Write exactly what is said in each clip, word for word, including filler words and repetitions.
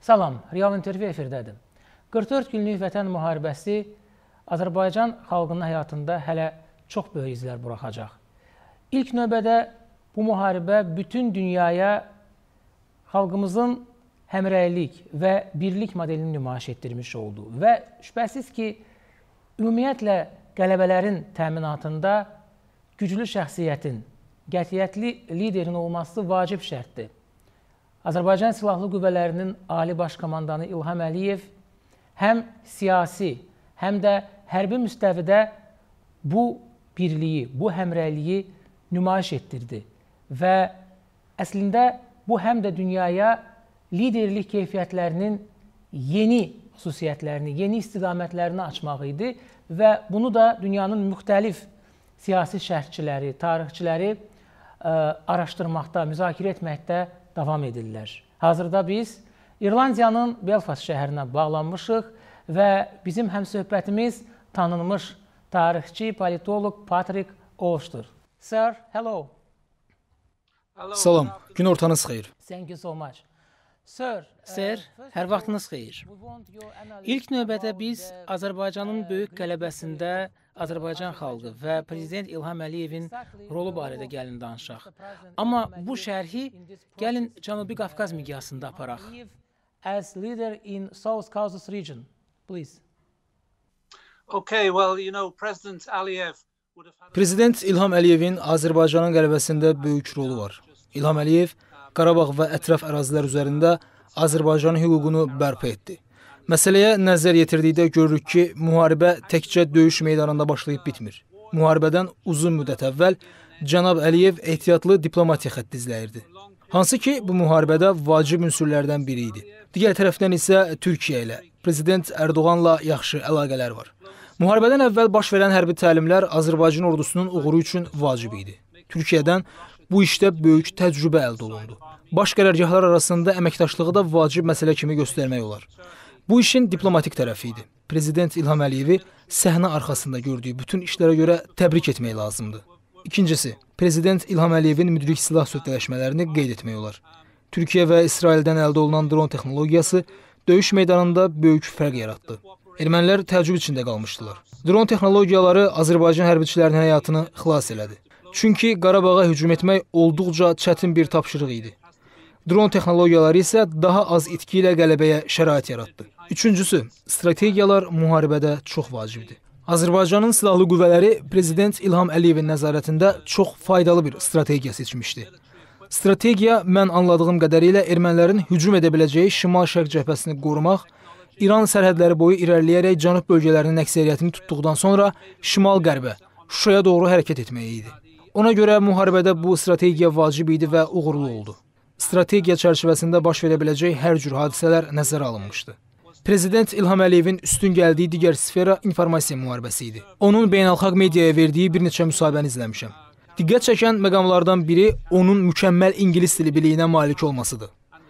Salam, Real intervyu efirdədir. qırx dörd günlük vətən müharibəsi Azərbaycan xalqının həyatında hələ çox böyük izlər buraxacaq. İlk növbədə bu müharibə bütün dünyaya xalqımızın həmrəylik və birlik modelini nümayiş etdirmiş oldu. Və şübhəsiz ki, ümumiyyətlə qələbələrin təminatında güclü şəxsiyyətin, qətiyyətli liderin olması vacib şərtdir. Azərbaycan Silahlı Qüvvələrinin Ali Baş Komandanı İlham Əliyev həm siyasi, həm də hərbi müstəvidə bu birliyi, bu həmrəyliyi nümayiş etdirdi. Və əslində bu həm də dünyaya liderlik keyfiyyətlərinin yeni xüsusiyyətlərini, yeni istiqamətlərini açmaq idi və bunu da dünyanın müxtəlif siyasi şərhçiləri, tarixçiləri ə, araşdırmaqda, müzakirə etməkdə davam edirlər. Hazırda biz İrlandiyanın Belfast şəhərinə bağlanmışıq və bizim həmsöhbətimiz tanınmış tarixçi, politolog Patrick Olşdur. Sir, hello. Salam, gün ortanız xeyir. Thank you so much. Sir, Sir, hər vaxtınız xeyir. İlk növbədə biz Azərbaycanın böyük qələbəsində Azərbaycan xalqı və Prezident İlham Əliyevin rolu barədə gəlin danışaq. Amma bu şərhi gəlin Cənubi Qafqaz miqyasında aparaq. As leader in South Caucasus region, please. Okay, well, you know, President Aliyev Prezident İlham Əliyevin Azərbaycanın qələbəsində böyük rolu var. İlham Əliyev Qarabağ və ətraf ərazilər üzərində Azərbaycanın hüququnu bərpa etdi. Məsələyə nəzər yetirdikdə görürük ki, müharibə təkcə döyüş meydanında başlayıb bitmir. Müharibədən uzun müddət əvvəl cənab Əliyev ehtiyatlı diplomatiya xətti izləyirdi. Hansı ki, bu müharibədə vacib ünsürlərdən biri idi. Digər tərəfdən isə Türkiyə ilə, Prezident Ərdoğanla yaxşı əlaqələr var. Müharibədən əvvəl baş verən hərbi təlimlər Azərbaycan ordusunun uğuru üçün vacib idi. Türkiyədən bu işdə böyük təcrübə əldə olundu. Baş qərargahlar arasında əməkdaşlığı da vacib məsələ kimi göstərmək olar. Bu işin diplomatik tərəfi idi. Prezident İlham Əliyevi səhnə arxasında gördüyü bütün işlərə görə təbrik etmək lazımdır. İkincisi, Prezident İlham Əliyevin müdrik silah sövdələşmələrini qeyd etmək olar. Türkiyə və İsraildən əldə olunan dron texnologiyası döyüş meydanında böyük fərq yaratdı. Ermənilər təəccüb içində qalmışdılar. Dron texnologiyaları Azərbaycan hərbiçilərinin həyatını xilas elədi. Çünki Qarabağa hücum etmək olduqca çətin bir tapşırıq idi. Dron texnologiyaları isə daha az itki ilə qələbəyə şərait yaratdı. Üçüncüsü, strategiyalar müharibədə çox vacibdir. Azərbaycanın silahlı qüvvələri Prezident İlham Əliyevin nəzarətində çox faydalı bir strategiya seçmişdi. Strategiya, mən anladığım qədərilə ermənilərin hücum edə biləcəyi şimal-şərq cəbhəsini qorumaq, İran sərhədləri boyu irəliləyərək cənub bölgələrinin əksəriyyətini tutduqdan sonra şimal-qərbə, Şuşaya doğru hərəkət etməyi idi. Ona görə müharibədə bu strategiya vacib idi və uğurlu oldu. Strategiya çərçivəsində baş verə biləcək hər cür hadisələr nəzərə alınmışdı. Prezident İlham Əliyevin üstün gəldiyi digər sfera informasiya müharibəsi idi. Onun beynəlxalq mediaya verdiyi bir neçə müsahibəni izləmişəm. Diqqət çəkən məqamlardan biri onun mükəmməl ingilis dili biliyinə malik olmasıdır.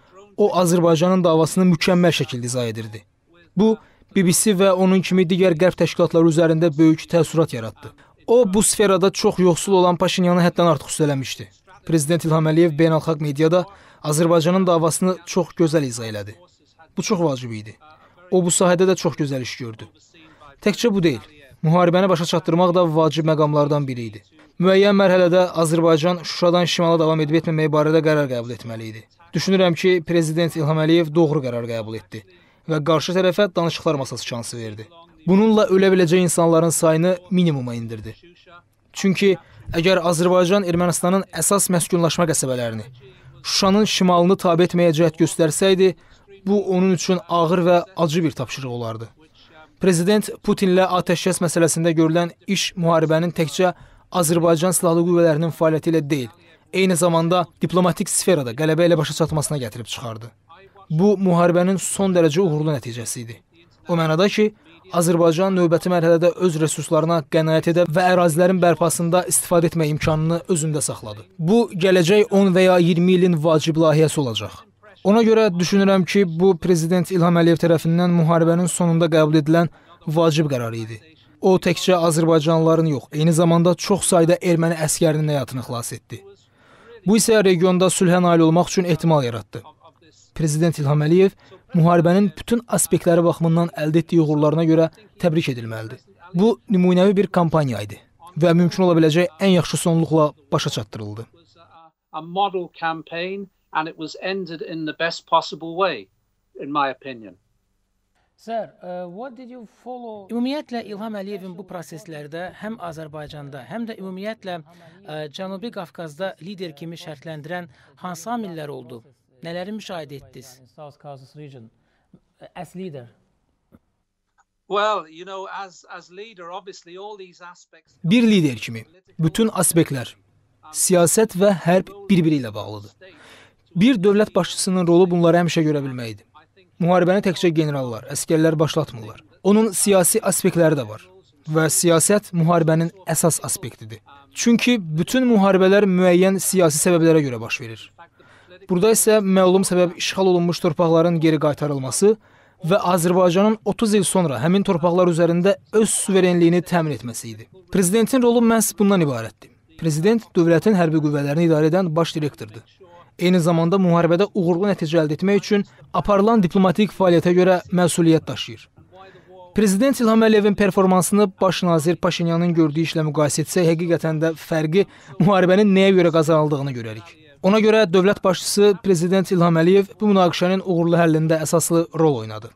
O, Azərbaycanın davasını mükəmməl şəkildə izah edirdi. Bu, B B C və onun kimi digər qərb təşkilatları üzərində böyük təəssürat yaratdı. O, bu sferada çox yoxsul olan Paşinyanı həddən artıq üstələmişdi. Prezident İlham Əliyev beynəlxalq mediada Azərbaycanın davasını çox gözəl izah elədi. Bu çox vacib idi. O, bu sahədə də çox gözəl iş gördü. Təkcə bu deyil, müharibəni başa çatdırmaq da vacib məqamlardan biri idi. Müəyyən mərhələdə Azərbaycan Şuşadan şimala davam edib etməmək barədə qərar qəbul etməli idi. Düşünürəm ki, Prezident İlham Əliyev doğru qərar qəbul etdi və qarşı tərəfə danışıqlar masası şansı verdi. Bununla ölə biləcək insanların sayını minimuma indirdi. Çünki əgər Azərbaycan Ermənistanın əsas məskunlaşma qəsəbələrini, Şuşanın şimalını tabe etməyə cəhd göstərsəydi, bu onun üçün ağır və acı bir tapşırıq olardı. Prezident Putinlə atəşkəs məsələsində görülən iş müharibənin təkcə Azərbaycan Silahlı Qüvvələrinin fəaliyyəti ilə deyil, eyni zamanda diplomatik sferada qələbə ilə başa çatmasına gətirib çıxardı. Bu, müharibənin son dərəcə uğurlu nəticəsi idi. O mənada ki, Azərbaycan növbəti mərhələdə öz resurslarına qənaət edə və ərazilərin bərpasında istifadə etmək imkanını özündə saxladı. Bu, gələcək on və ya iyirmi ilin vacib layihəsi olacaq. Ona görə düşünürəm ki, bu, Prezident İlham Əliyev tərəfindən müharibənin sonunda qəbul edilən vacib qərar idi. O, təkcə Azərbaycanlıların yox, eyni zamanda çox sayda erməni əskərinin həyatını xilas etdi. Bu isə regionda sülhə nail olmaq üçün ehtimal yaratdı. Prezident İlham Əliyev müharibənin bütün aspektləri baxımından əldə etdiyi uğurlarına görə təbrik edilməlidir. Bu, nümunəvi bir kampaniya idi və mümkün ola biləcək ən yaxşı sonluqla başa çatdırıldı. A model campaign and it was ended in the best possible way, in my opinion. Sir, uh, what did you follow? Ümumiyyətlə İlham Əliyevin bu proseslərdə həm Azərbaycanda, həm də ümumiyyətlə uh, Cənubi Qafqazda lider kimi şərtləndirən hansı amillər oldu? Nələri müşahidə etdiniz? South Caucasus region as leader. Well, you know, as as leader, obviously all these aspects. Bir lider kimi bütün aspektlər, siyasət və hərb bir-biri ilə bağlıdır. Bir dövlət başçısının rolu bunları həmişə görə bilməkdir. Müharibəni təkcə generallar, əskərlər başlatmırlar. Onun siyasi aspektləri də var və siyasət müharibənin əsas aspektidir. Çünki bütün müharibələr müəyyən siyasi səbəblərə görə baş verir. Burada isə məlum səbəb işğal olunmuş torpaqların geri qaytarılması və Azərbaycanın otuz il sonra həmin torpaqlar üzərində öz suverenliyini təmin etməsi idi. Prezidentin rolu məhz bundan ibarətdir. Prezident dövlətin hərbi qüvvələrini idarə edən baş direktordur. Eyni zamanda müharibədə uğurlu nəticə əldə etmək üçün aparılan diplomatik fəaliyyətə görə məsuliyyət daşıyır. Prezident İlham Əliyevin performansını baş nazir Paşinyanın gördüyü işlə müqayisə etsək, həqiqətən də fərqi müharibənin nəyə görə qazanıldığını görərik. Ona görə dövlət başçısı Prezident İlham Əliyev bu münaqişənin uğurlu həllində əsaslı rol oynadı.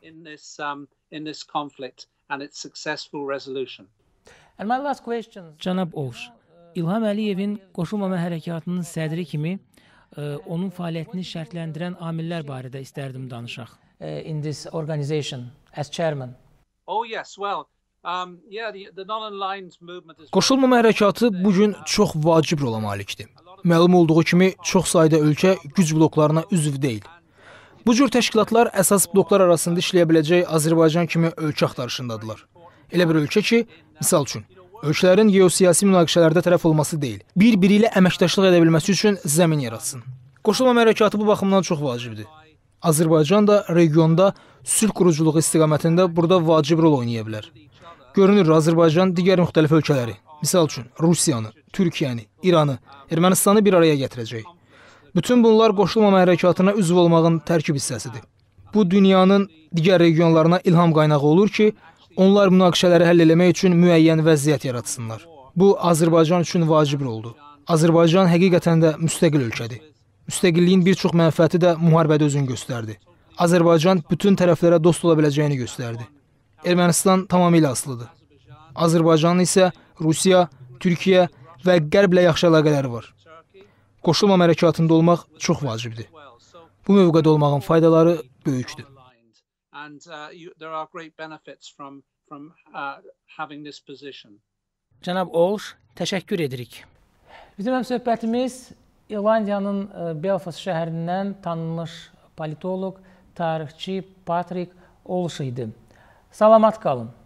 Cənab Olş, İlham Əliyevin qoşulmama hərəkatının sədri kimi onun fəaliyyətini şərtləndirən amillər barədə istərdim danışaq. In this organization as chairman. Oh yes, well, um yeah, the, the non-aligned movement is. Qoşulmama hərəkatı bu gün çox vacib rola malikdir. Məlum olduğu kimi çox sayda ölkə güc bloklarına üzv deyil. Bu cür təşkilatlar əsas bloklar arasında işləyə biləcək Azərbaycan kimi ölkə axtarışındadılar. Elə bir ölkə ki, misal üçün, ölkələrin geosiyasi münaqişələrdə tərəf olması deyil, bir-biri ilə əməkdaşlıq edə bilməsi üçün zəmin yaratsın. Qoşulmama hərəkatı bu baxımdan çox vacibdir. Azərbaycan da regionda sülh quruculuğu istiqamətində burada vacib rol oynaya bilər. Görünür, Azərbaycan digər müxtəlif ölkələri, misal üçün Rusiyanı, Türkiyəni, İranı, Ermənistanı bir araya gətirəcək. Bütün bunlar qoşulmama hərəkatına üzv olmağın tərkib hissəsidir. Bu, dünyanın digər regionlarına ilham qaynağı olur ki, onlar münaqişələri həll etmək üçün müəyyən vəziyyət yaratsınlar. Bu, Azərbaycan üçün vacib roldur. Azərbaycan həqiqətən də müstəqil ölkədir. Müstəqilliyin bir çox mənfəəti də müharibədə özünü göstərdi. Azərbaycan bütün tərəflərə dost ola biləcəyini göstərdi. Ermənistan tamamilə asılıdır. Azərbaycanın isə Rusiya, Türkiyə və Qərblə yaxşı əlaqələri var. Qoşulmama hərəkatında olmaq çox vacibdir. Bu mövqedə olmağın faydaları böyükdür. And uh, you, there are great benefits from from uh, having this position. Cənab Olş, təşəkkür edirik. Bizim söhbətimiz İrlandiyanın Belfast şəhərindən tanınmış politoloq, tarixçi Patrick Olş idi. Salamat qalın.